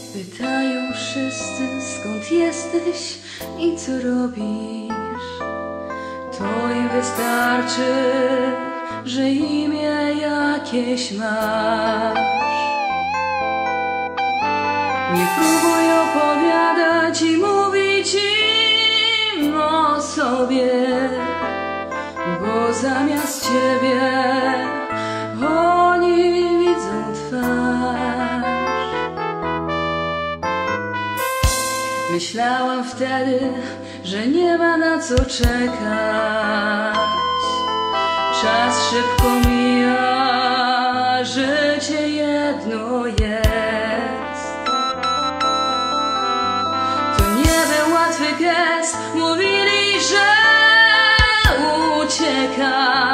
Pytają wszyscy, skąd jesteś i co robisz. To im wystarczy, że imię jakieś masz. Nie próbuj opowiadać i mówić im o sobie, bo zamiast ciebie oni widzą twarz. Myślałam wtedy, że nie ma na co czekać. Czas szybko mija, życie jedno jest. To nie był łatwy gest, mówili, że uciekam.